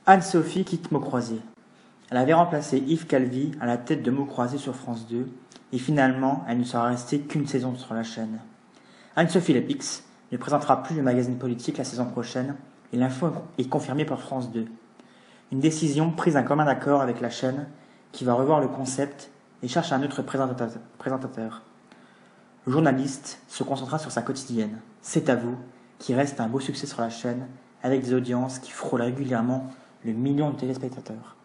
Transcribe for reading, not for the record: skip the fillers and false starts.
Anne-Sophie quitte Mots Croisés. Elle avait remplacé Yves Calvi à la tête de Mots Croisés sur France 2, et finalement, elle ne sera restée qu'une saison sur la chaîne. Anne-Sophie Lapix ne présentera plus le magazine politique la saison prochaine, et l'info est confirmée par France 2. Une décision prise en commun accord avec la chaîne, qui va revoir le concept et cherche un autre présentateur. Le journaliste se concentrera sur sa quotidienne, C'est à vous, qui reste un beau succès sur la chaîne, avec des audiences qui frôlent régulièrement le million de téléspectateurs.